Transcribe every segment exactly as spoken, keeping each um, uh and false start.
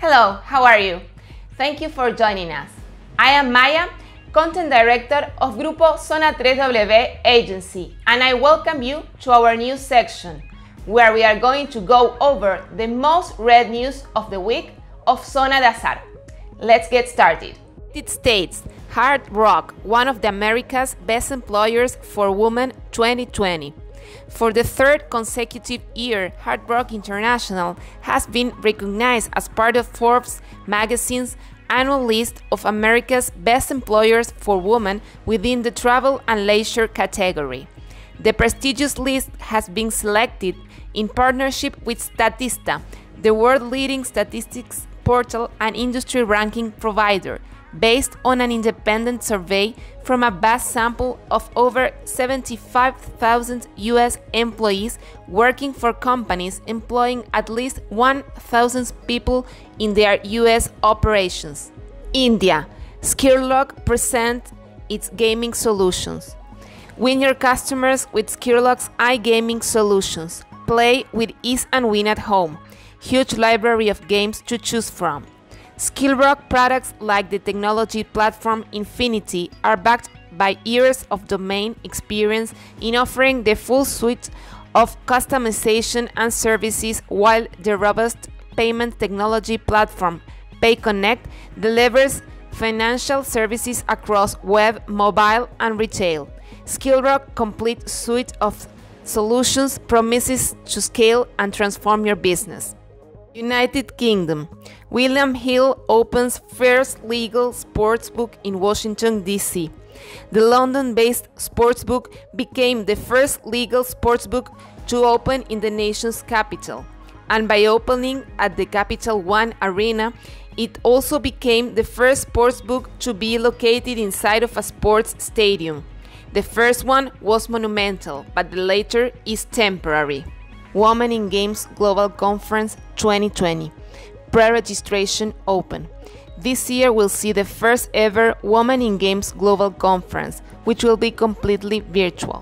Hello, how are you? Thank you for joining us. I am Maya, Content Director of Grupo Zona three W Agency, and I welcome you to our news section, where we are going to go over the most read news of the week of Zona de Azar. Let's get started. United States, Hard Rock, one of the America's best employers for women twenty twenty. For the third consecutive year, Hard Rock International has been recognized as part of Forbes magazine's annual list of America's best employers for women within the travel and leisure category. The prestigious list has been selected in partnership with Statista, the world-leading statistics portal and industry ranking provider, based on an independent survey from a vast sample of over seventy-five thousand U S employees working for companies employing at least one thousand people in their U S operations. India, Skilllock presents its gaming solutions. Win your customers with Skilllock's iGaming solutions. Play with ease and win at home. Huge library of games to choose from. Skillrock products like the technology platform Infinity are backed by years of domain experience in offering the full suite of customization and services, while the robust payment technology platform PayConnect delivers financial services across web, mobile, and retail. Skillrock's complete suite of solutions promises to scale and transform your business. United Kingdom, William Hill opens first legal sportsbook in Washington, D C The London-based sportsbook became the first legal sportsbook to open in the nation's capital, and by opening at the Capital One Arena, it also became the first sportsbook to be located inside of a sports stadium. The first one was monumental, but the later is temporary. Women in Games Global Conference twenty twenty. Pre-registration open. This year we'll see the first ever Women in Games Global Conference, which will be completely virtual,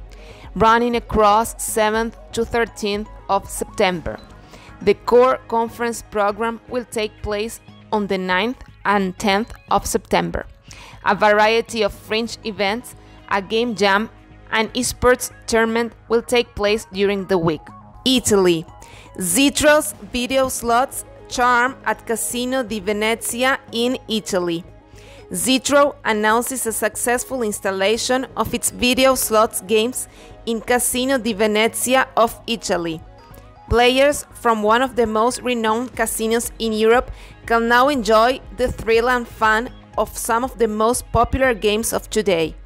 running across seventh to thirteenth of September. The core conference program will take place on the ninth and tenth of September. A variety of fringe events, a game jam, and esports tournament will take place during the week. Italy. Zitro's video slots charm at Casino di Venezia in Italy. Zitro announces a successful installation of its video slots games in Casino di Venezia of Italy. Players from one of the most renowned casinos in Europe can now enjoy the thrill and fun of some of the most popular games of today.